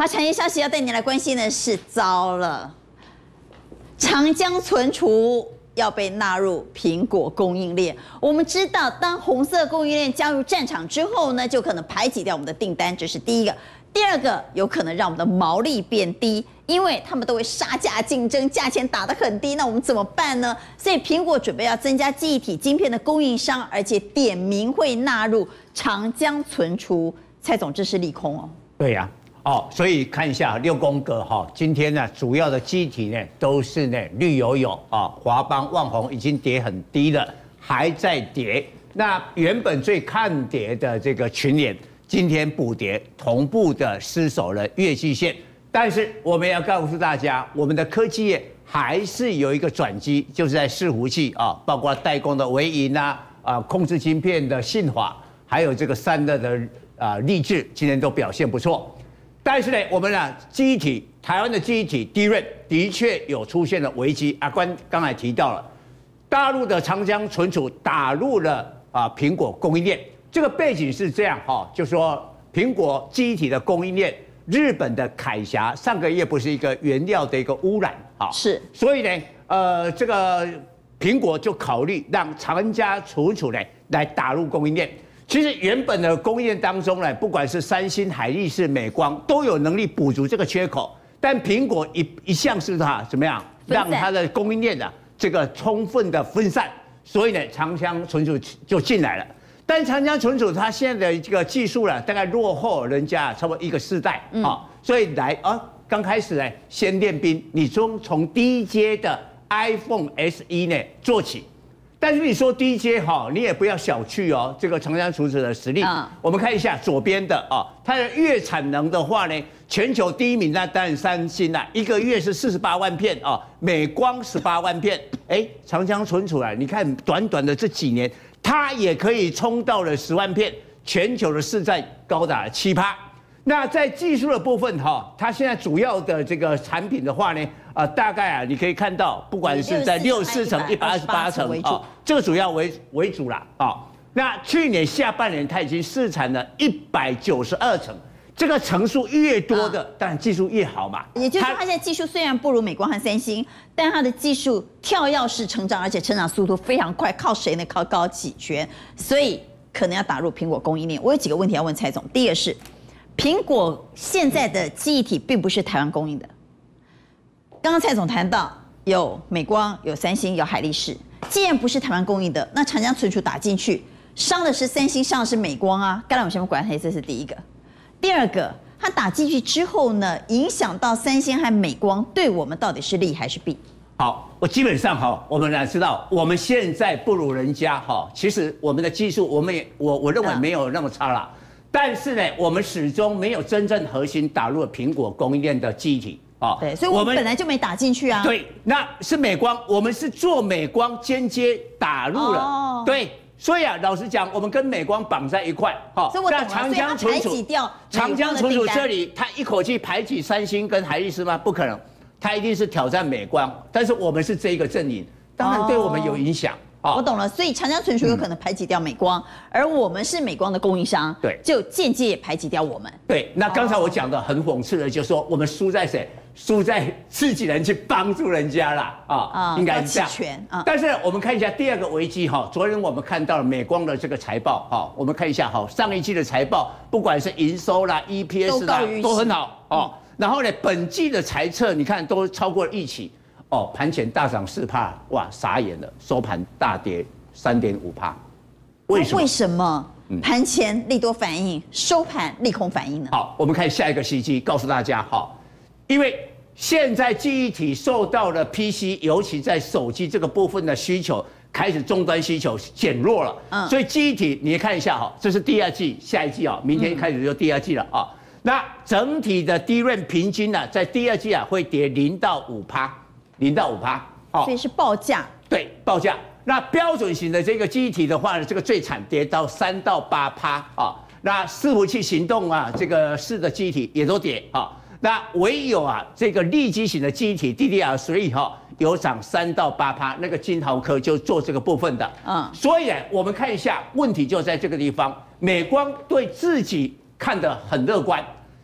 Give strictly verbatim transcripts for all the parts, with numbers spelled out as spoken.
好，产业消息要带你来关心的是，糟了，长江存储要被纳入苹果供应链。我们知道，当红色供应链加入战场之后呢，就可能排挤掉我们的订单，这是第一个。第二个，有可能让我们的毛利变低，因为他们都会杀价竞争，价钱打得很低，那我们怎么办呢？所以苹果准备要增加记忆体晶片的供应商，而且点名会纳入长江存储。蔡总，这是利空哦。 对呀、啊，哦，所以看一下六宫格哈，今天呢主要的记忆体呢都是呢绿油油啊，华邦、旺宏已经跌很低了，还在跌。那原本最看跌的这个群联，今天补跌，同步的失守了月季线。但是我们要告诉大家，我们的科技业还是有一个转机，就是在伺服器啊，包括代工的微银啊，啊，控制晶片的信华，还有这个散热的啊立志，今天都表现不错。但是呢，我们啊记忆体，台湾的记忆体 D R A M 的确有出现了危机。阿关刚才提到了，大陆的长江存储打入了啊苹果供应链。这个背景是这样哈，就说苹果记忆体的供应链，日本的凯霞上个月不是一个原料的一个污染啊， 是， 所以呢，呃，这个苹果就考虑让长江存储呢来打入供应链。其实原本的供应链当中呢，不管是三星、海力士、美光都有能力补足这个缺口，但苹果一一向是它怎么样，让它的供应链啊这个充分的分散，所以呢，长江存储就进来了。但长江存储它现在的这个技术呢，大概落后人家差不多一个世代啊、嗯，所以来啊，刚开始呢先练兵，你从从低阶的 iPhone S E 呢做起，但是你说低阶哈，你也不要小觑哦，这个长江存储的实力。嗯、我们看一下左边的啊，它的月产能的话呢，全球第一名那当然三星啦，一个月是四十八万片啊，美光十八万片，哎，长江存储啊，你看短短的这几年。它也可以冲到了十万片，全球的市占高达七趴。那在技术的部分哈，它现在主要的这个产品的话呢，呃，大概啊，你可以看到，不管是在六十四层、一百二十八层啊，这个主要为为主啦啊。那去年下半年它已经试产了一百九十二层。这个层数越多的，当然技术越好嘛。 也就是说，它现在技术虽然不如美光和三星，但它的技术跳跃式成长，而且成长速度非常快。靠谁呢？靠高启全，所以可能要打入苹果供应链。我有几个问题要问蔡总。第一个是，苹果现在的记忆体并不是台湾供应的。刚刚蔡总谈到有美光、有三星、有海力士，既然不是台湾供应的，那长江存储打进去，伤的是三星，伤的是美光啊。干了我什么管它？这是第一个。第二个，它打进去之后呢，影响到三星和美光，对我们到底是利还是弊？ 好，我基本上哈，我们来知道，我们现在不如人家哈，其实我们的技术，我们也我我认为没有那么差啦。但是呢，我们始终没有真正核心打入了苹果供应链的记忆体啊。 对，所以我们本来就没打进去啊。 对，那是美光，我们是做美光间接打入了。哦、对。所以啊，老实讲，我们跟美光绑在一块，哈。 那长江存储，长江存储这里，它一口气排挤三星跟海力士吗？不可能，它一定是挑战美光。但是我们是这一个阵营，当然对我们有影响。 哦、我懂了，所以长江存储有可能排挤掉美光，嗯、而我们是美光的供应商， 对， 就间接也排挤掉我们。 对，那刚才我讲的很讽刺的，就是说我们输在谁？输在自己人去帮助人家啦，啊，应该是这样。啊，但是我们看一下第二个危机哈，昨天我们看到了美光的这个财报哈，我们看一下哈，上一季的财报，不管是营收啦、E P S 啦，都很好哦。然后呢，本季的财测你看都超过预期，哦，盘前大涨四趴，哇，傻眼了，收盘大跌三点五趴，为什么？ 为什么？盘前利多反应，收盘利空反应呢？ 好，我们看下一个时机，告诉大家哈。因为现在记忆体受到了 P C， 尤其在手机这个部分的需求开始终端需求减弱了，嗯，所以记忆体你看一下哈，这是第二季，下一季啊，明天开始就第二季了啊。嗯、那整体的 D R A M 平均呢、啊，在第二季啊会跌零到五趴，零到五趴， 哦，所以是报价， 对，报价。那标准型的这个记忆体的话呢，这个最惨跌到三到八趴啊。那伺服器行动啊，这个式的记忆体也都跌啊。那唯有啊，这个立基型的记忆体 D D R 三哈有涨三到八趴，那个金豪科就做这个部分的。嗯，所以呢，我们看一下，问题就在这个地方。美光对自己看得很乐观，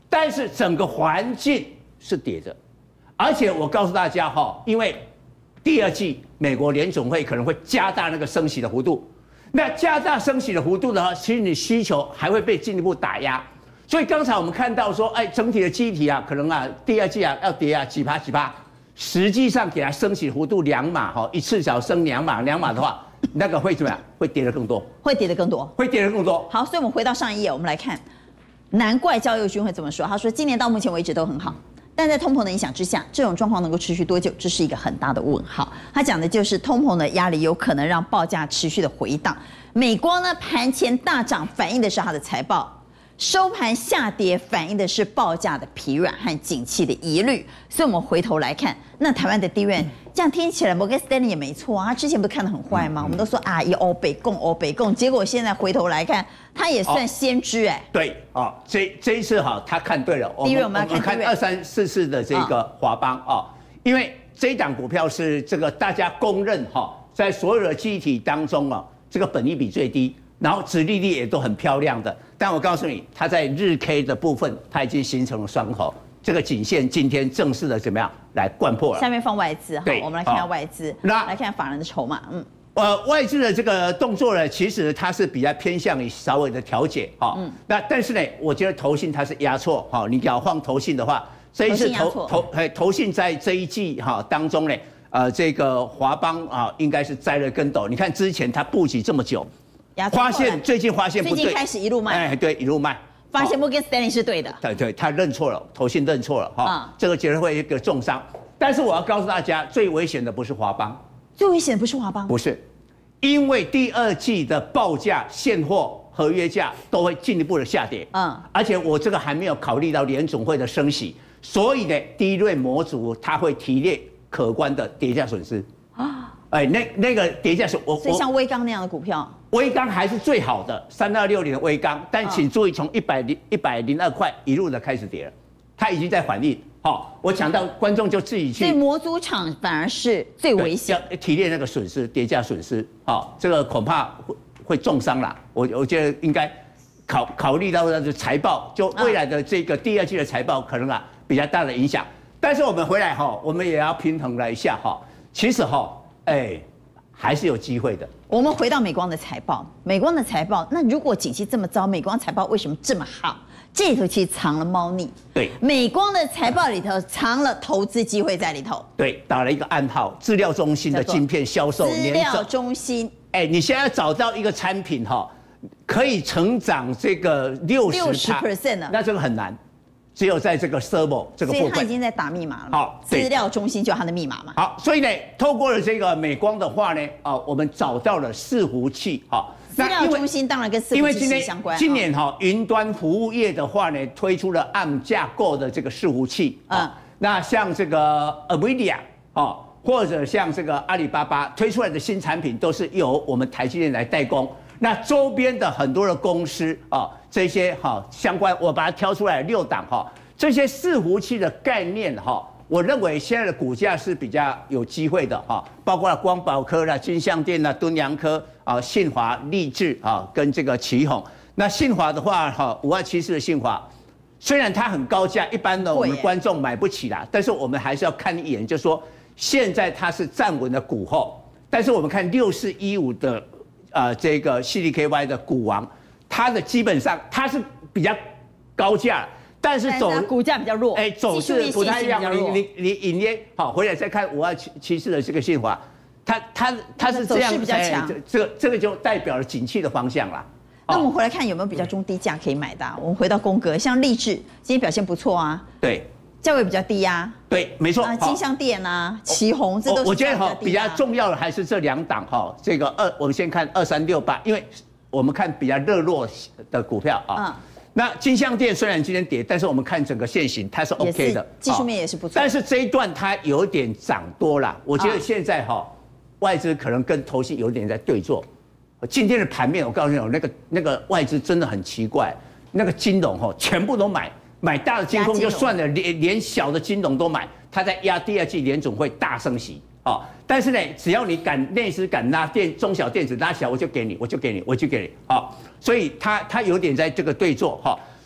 但是整个环境是跌着，而且我告诉大家哈，因为第二季美国联总会可能会加大那个升息的幅度，那加大升息的幅度的话，其实你需求还会被进一步打压。所以刚才我们看到说，哎，整体的基体啊，可能啊第二季啊要跌啊几趴几趴，实际上给它升息幅度两码哈，一次只要升两码，两码的话，那个会怎么样？会跌得更多， 会跌得更多， 会跌得更多。 好，所以我们回到上一页，我们来看，难怪焦佑军会这么说，他说今年到目前为止都很好。但在通膨的影响之下，这种状况能够持续多久，这是一个很大的问号。他讲的就是通膨的压力有可能让报价持续的回荡。美光呢盘前大涨，反映的是它的财报；收盘下跌，反映的是报价的疲软和景气的疑虑。所以我们回头来看，那台湾的低院，这样听起来摩根斯丹利也没错啊，他之前不是看得很坏吗？我们都说啊，以欧北共欧北共，结果现在回头来看，他也算先知哎、欸。 对啊，这这一次哈，他看对了。 低院我们要看二三四四的这个华邦啊，因为这一档股票是这个大家公认哈，在所有的记忆体当中啊，这个本益比最低，然后殖利率也都很漂亮的。但我告诉你，它在日 K 的部分，它已经形成了双头。这个颈线今天正式的怎么样来灌破了？ 下面放外资哈，我们来看一下外资， 那来看法人的筹码，嗯， 呃，外资的这个动作呢，其实它是比较偏向于稍微的调节哈，嗯，那但是呢，我觉得投信它是压错哈，你要放投信的话，这一次投投哎投信在这一季哈当中呢，呃，这个华邦啊应该是栽了跟斗，你看之前它布局这么久，发现最近发现不对， 最近开始一路卖， 哎，对，一路卖。 发现摩根斯丹利是对的， 对对，他认错了，投信认错了哈，嗯、这个绝对会一个重伤。但是我要告诉大家，最危险的不是华邦， 最危险的不是华邦， 不是，因为第二季的报价、现货、合约价都会进一步的下跌，嗯，而且我这个还没有考虑到联总会的升息，所以呢，第一类模组它会提列可观的跌价损失啊，哎，那那个跌价是我， 所以像威刚那样的股票。 威刚还是最好的，三二六零的威刚，但请注意，从一百零一百零二块一路的开始跌了，它已经在反应。好，我讲到观众就自己去。 所以模组厂反而是最危险， 要提炼那个损失，跌价损失。好，这个恐怕会会重伤啦。我我觉得应该考考虑到它的财报，就未来的这个第二季的财报可能啊比较大的影响。但是我们回来哈，我们也要平衡了一下哈。其实哈，哎。还是有机会的。 我们回到美光的财报，美光的财报，那如果景气这么糟，美光财报为什么这么好？这里头其实藏了猫腻。 对， 美光的财报里头藏了投资机会在里头。 对，打了一个暗号，资料中心的晶片销售资料中心。 哎，你现在找到一个产品哈，可以成长这个六十 percent 呢， 那这个很难。只有在这个 server 这个部分， 所以他已经在打密码了。 好， 资料中心就有它的密码嘛。 好，所以呢，透过了这个美光的话呢，啊，我们找到了伺服器，哈。 资料中心当然跟伺服器相关。 今年哈，云端服务业的话呢，推出了 A R M 架构的这个伺服器，嗯，那像这个 NVIDIA 啊，或者像这个阿里巴巴推出来的新产品，都是由我们台积电来代工。那周边的很多的公司啊，这些哈相关，我把它挑出来六档哈，这些伺服器的概念哈，我认为现在的股价是比较有机会的哈，包括光宝科啦、金像电啦、敦洋科啊、信华、立志啊，跟这个奇鋐。那信华的话哈，五二七四的信华，虽然它很高价，一般的我们观众买不起啦，但是我们还是要看一眼，就是说现在它是站稳了股后，但是我们看六四一五的。呃，这个 C D K Y 的股王，它的基本上它是比较高价，但是走股价比较弱， 哎，走势不太一样。你你你隐约好，回来再看五二七七四的这个信华，它它它是这样， 走势比较强， 这个这个就代表了景气的方向啦。 那我们回来看有没有比较中低价可以买的？我们回到宫格，像立志今天表现不错啊， 对。 价位比较低呀、啊， 对，没错。 啊，金像电啊，奇鋐，这都是、啊、 我觉得哈比较重要的还是这两档哈。这个二，我们先看二三六八，因为我们看比较热络的股票啊。嗯。那金像电虽然今天跌，但是我们看整个线型它是 OK 的， 技术面也是不错。 但是这一段它有点涨多了，我觉得现在哈外资可能跟投信有点在对坐。今天的盘面，我告诉你，那个那个外资真的很奇怪，那个金融哈全部都买。买大的金控就算了，连连小的金融都买，他在压第二季联总会大升息哦。但是呢，只要你敢内资敢拉电中小电子拉小，我就给你，我就给你，我就给你，好、哦。所以他他有点在这个对坐哈、哦。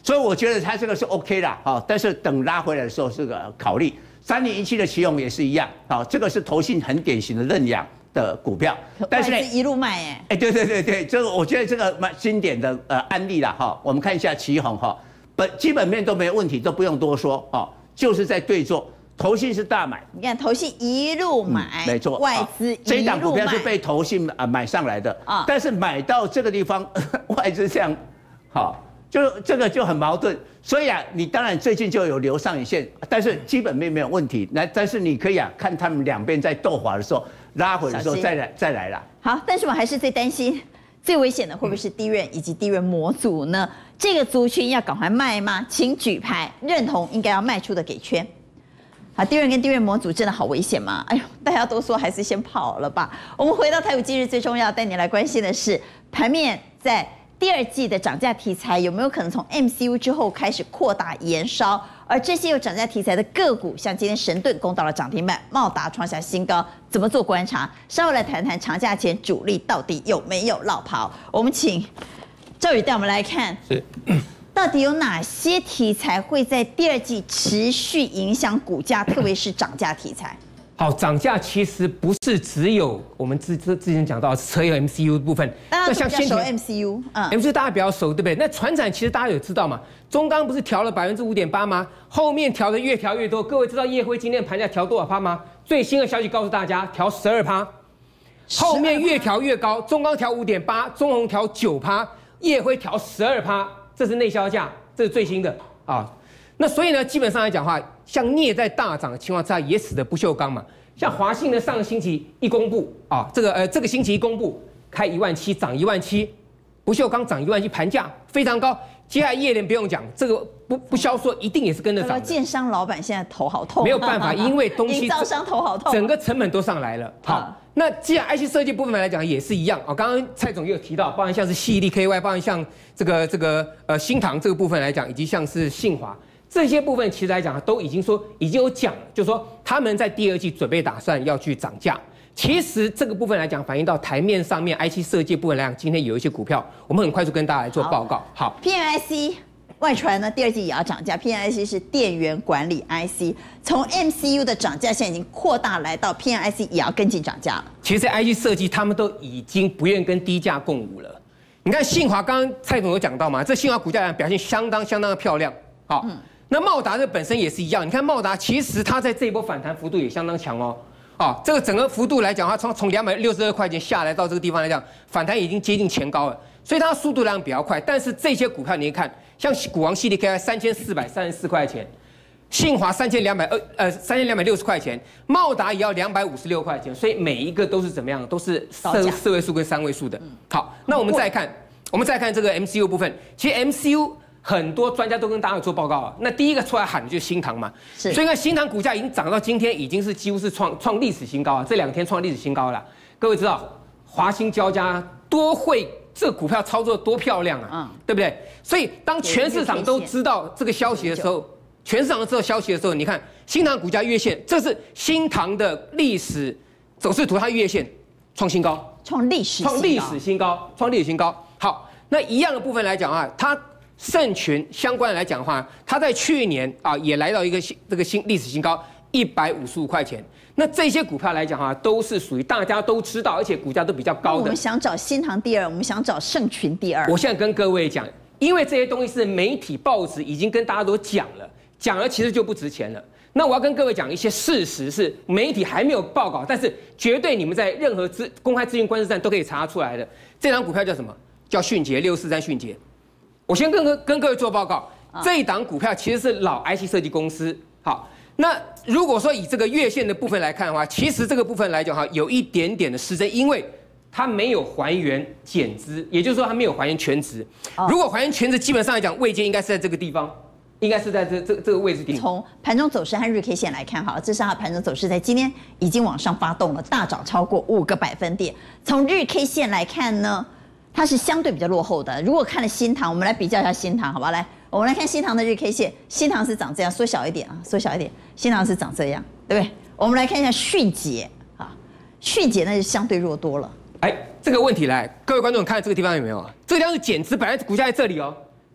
所以我觉得它这个是 OK 啦，好，但是等拉回来的时候是个考虑。三零一七的奇鋐也是一样，好，这个是投信很典型的认养的股票， 但是一路卖哎， 哎，对对对对，这个我觉得这个蛮经典的呃案例啦，哈，我们看一下奇鋐哈，本基本面都没问题，都不用多说，哦，就是在对做。投信是大买， 你看投信一路买， 嗯、没错， 外资一路买， 这一档股票是被投信啊买上来的啊，但是买到这个地方，外资这样，好，就这个就很矛盾。所以啊，你当然最近就有留上影线，但是基本面没有问题。那但是你可以啊，看他们两边在斗法的时候，拉回的时候再来再来啦。 好，但是我还是最担心。最危险的会不会是低润以及低润模组呢？这个族群要赶快卖吗？请举牌认同应该要卖出的给圈。好，低润跟低润模组真的好危险吗？哎呦，大家都说还是先跑了吧。我们回到台股今日最重要，带你来关心的是盘面在第二季的涨价题材有没有可能从 M C U 之后开始扩大延烧？而这些有涨价题材的个股，像今天神盾攻到了涨停板，茂达创下新高，怎么做观察？稍后来谈谈长假前主力到底有没有落跑？我们请赵宇带我们来看， 是到底有哪些题材会在第二季持续影响股价，特别是涨价题材？ 好，涨价其实不是只有我们之之之前讲到车用 M C U 部分， 大家比较熟 M C U， 嗯 ，M C U 大家比较熟，对不对？那传产其实大家有知道嘛？中钢不是调了百分之五点八吗？后面调的越调越多。各位知道业辉今天盘价调多少趴吗？最新的消息告诉大家，调十二趴，后面越调越高。中钢调五点八，中宏调九趴，业辉调十二趴，这是内销价，这是最新的啊。那所以呢，基本上来讲的话，像镍在大涨的情况之下，也使得不锈钢嘛。像华信呢，上个星期一公布啊，这个呃这个星期一公布开一万七，涨一万七，不锈钢涨一万七，盘价非常高。接下来业联不用讲，这个不不销售一定也是跟着涨的。 建商老板现在头好痛， 没有办法，因为东西营造商头好痛， 整个成本都上来了。好，那既然 I C 设计部分来讲也是一样哦，刚刚蔡总也有提到，包含像是矽力 K Y， 包含像这个这个呃新唐这个部分来讲，以及像是信华。这些部分其实来讲都已经说已经有讲了，就是说他们在第二季准备打算要去涨价。其实这个部分来讲，反映到台面上面 I C 设计部分来讲，今天有一些股票，我们很快速跟大家来做报告。好 ，P M I C 外传呢，第二季也要涨价。P M I C 是电源管理 I C， 从 M C U 的涨价现在已经扩大来到 P M I C 也要跟进涨价了。 其实 I C 设计他们都已经不愿跟低价共舞了。你看信华，刚刚蔡总有讲到嘛，这信华股价表现相当相当的漂亮。好。嗯，那茂达这本身也是一样，你看茂达其实它在这一波反弹幅度也相当强哦，啊，这个整个幅度来讲，它从从两百六十二块钱下来到这个地方来讲，反弹已经接近前高了，所以它速度量比较快。但是这些股票你看，像股王矽力 K I 三千四百三十四块钱，信华三千两百二呃三千两百六十块钱，茂达也要两百五十六块钱，所以每一个都是怎么样，都是四四位数跟三位数的。好，那我们再看，我们再看这个 M C U 部分，其实 M C U。很多专家都跟大家做报告了，那第一个出来喊的就是新唐嘛，所以看新唐股价已经涨到今天已经是几乎是创创历史新高啊，这两天创历史新高了。各位知道华兴交加多会这个股票操作多漂亮啊，嗯，对不对？所以当全市场都知道这个消息的时候，全市场都知道消息的时候，你看新唐股价月线，这是新唐的历史走势图，它月线创新高， 创历史创历史新高，创历史新高。好，那一样的部分来讲啊，它。盛群相关的来讲的话，它在去年啊也来到一个新这个新历史新高一百五十五块钱。那这些股票来讲哈，都是属于大家都知道，而且股价都比较高的。 我们想找新唐第二，我们想找盛群第二。 我现在跟各位讲，因为这些东西是媒体报纸已经跟大家都讲了，讲了其实就不值钱了。那我要跟各位讲一些事实，是媒体还没有报告，但是绝对你们在任何资公开资讯观测站都可以查出来的。这张股票叫什么？叫迅捷六四三迅捷。我先跟跟各位做报告，这一档股票其实是老 I C 设计公司。好，那如果说以这个月线的部分来看的话，其实这个部分来讲哈，有一点点的失真，因为它没有还原减资，也就是说它没有还原全值。如果还原全值，基本上来讲位阶应该是在这个地方，应该是在这这这个位置点。 从盘中走势和日 K 线来看，好了，这是它的盘中走势，在今天已经往上发动了，大涨超过五个百分点。从日 K 线来看呢？它是相对比较落后的。如果看了新唐，我们来比较一下新唐，好不好？来，我们来看新唐的日 K 线，新唐是长这样，缩小一点啊，缩小一点，新唐是长这样，对不对？我们来看一下迅捷啊，迅捷那就相对弱多了。 哎，这个问题来，各位观众看这个地方有没有？这个地方是减资，本来股价在这里哦，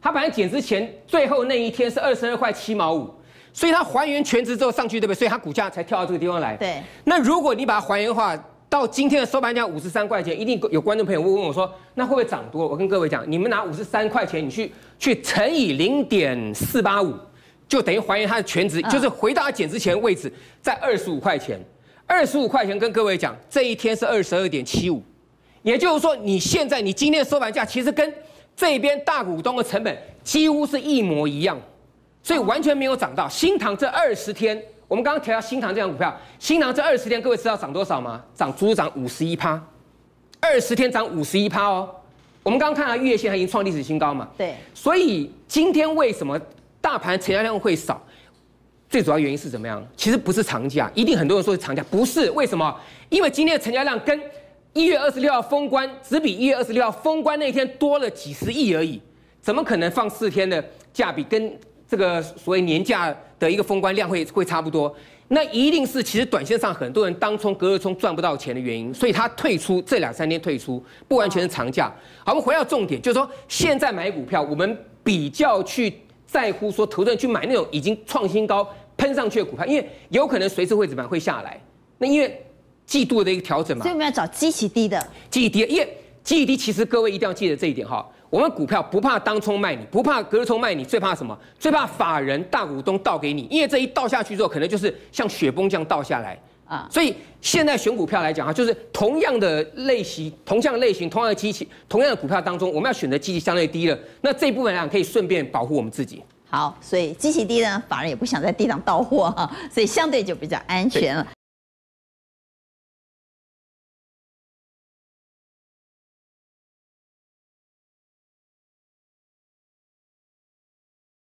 它本来减之前最后那一天是二十二块七毛五，所以它还原全值之后上去，对不对？所以它股价才跳到这个地方来。 对。 那如果你把它还原的话，到今天的收盘价五十三块钱，一定有观众朋友会问我说，那会不会涨多？我跟各位讲，你们拿五十三块钱，你去去乘以零点四八五，就等于还原它的全值，嗯、就是回到它减之前的位置，在二十五块钱。二十五块钱跟各位讲，这一天是二十二点七五，也就是说，你现在你今天的收盘价其实跟这边大股东的成本几乎是一模一样，所以完全没有涨到。新唐这二十天，我们刚刚提到新唐这张股票，新唐这二十天，各位知道涨多少吗？涨足足涨五十一趴，二十天涨五十一趴哦。我们刚刚看到月线它已经创历史新高嘛， 对。所以今天为什么大盘成交量会少？最主要原因是怎么样？其实不是长假，一定很多人说是长假，不是。为什么？因为今天的成交量跟一月二十六号封关只比一月二十六号封关那天多了几十亿而已，怎么可能放四天的假比跟这个所谓年假的一个封关量会会差不多？那一定是其实短线上很多人当冲隔日冲赚不到钱的原因，所以他退出这两三天退出，不完全是长假。好，我们回到重点，就是说现在买股票，我们比较去在乎说投资人去买那种已经创新高喷上去的股票，因为有可能随时会怎么样会下来。那因为季度的一个调整嘛， 所以我们要找基期低的， 基期低，因为基期低，其实各位一定要记得这一点哈。我们股票不怕当冲卖你，不怕隔日冲卖你，最怕什么？最怕法人大股东倒给你，因为这一倒下去之后，可能就是像雪崩这样倒下来啊。所以现在选股票来讲哈，就是同样的类型、同样的类型、同样的基期、同样的股票当中，我们要选择基期相对低了，那这一部分来讲可以顺便保护我们自己。 好，所以基期低呢，法人也不想在低档到货哈，所以相对就比较安全了。